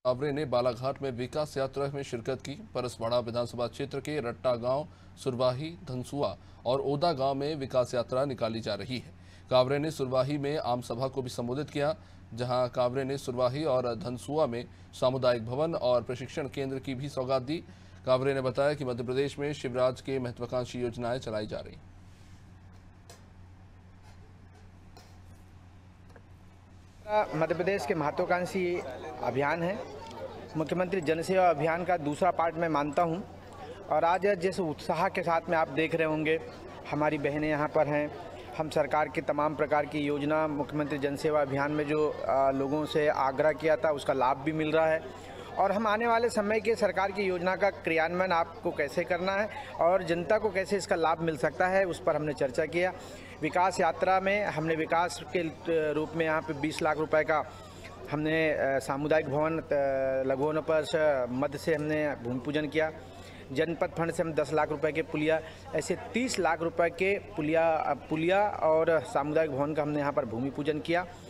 कावरे ने बालाघाट में विकास यात्रा में शिरकत की। परसवाड़ा विधानसभा क्षेत्र के रट्टा गांव, सुरवाही, धनसुआ और ओदा गांव में विकास यात्रा निकाली जा रही है। कावरे ने सुरवाही में आम सभा को भी संबोधित किया, जहां कावरे ने सुरवाही और धनसुआ में सामुदायिक भवन और प्रशिक्षण केंद्र की भी सौगात दी। कावरे ने बताया कि मध्य प्रदेश में शिवराज के महत्वाकांक्षी योजनाएं चलाई जा रही। मध्य प्रदेश के महत्वाकांक्षी अभियान है, मुख्यमंत्री जनसेवा अभियान का दूसरा पार्ट मैं मानता हूं। और आज जिस उत्साह के साथ में आप देख रहे होंगे, हमारी बहनें यहां पर हैं। हम सरकार की तमाम प्रकार की योजना मुख्यमंत्री जनसेवा अभियान में जो लोगों से आग्रह किया था, उसका लाभ भी मिल रहा है। और हम आने वाले समय के सरकार की योजना का क्रियान्वयन आपको कैसे करना है और जनता को कैसे इसका लाभ मिल सकता है, उस पर हमने चर्चा किया। विकास यात्रा में हमने विकास के रूप में यहाँ पे 20 लाख रुपए का हमने सामुदायिक भवन, लघु वनोपज मद से हमने भूमि पूजन किया। जनपद फंड से हम 10 लाख रुपए के पुलिया, ऐसे 30 लाख रुपए के पुलिया और सामुदायिक भवन का हमने यहाँ पर भूमि पूजन किया।